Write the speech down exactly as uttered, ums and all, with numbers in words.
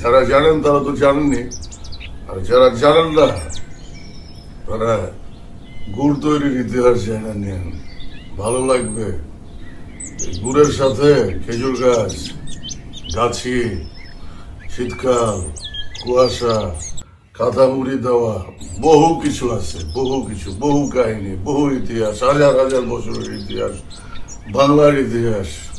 যারা জানেন তারা তো জানেননি, আর যারা জানেন না তারা গুড় তৈরির ইতিহাস জেনে নেন, ভালো লাগবে। গুড়ের সাথে খেজুর গাছ, গাছি, শীতকাল, কুয়াশা, কাঁথা মুড়ি দেওয়া, বহু কিছু আছে, বহু কিছু, বহু কাহিনী, বহু ইতিহাস, হাজার হাজার বছরের ইতিহাস, বাংলার ইতিহাস।